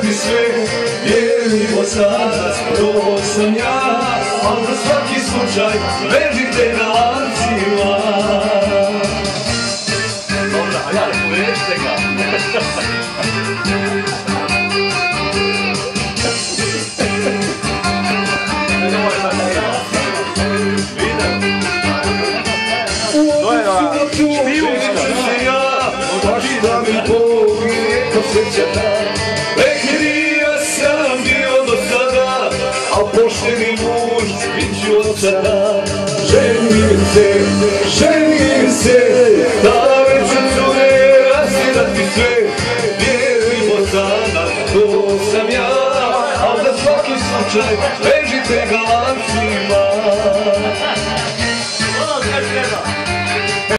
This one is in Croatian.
ti sve, vjerimo sada, to sam ja, al za svaki slučaj, vežite na lancima. Dobra, a ja vežite ga. Vehnirija sam bio do sada, a pošteni muž bit ću od sada. Ženim se, da večer cure, rasirati sve. Vjerujmo sada, to sam ja, al za svaki slučaj vežite ga lancima.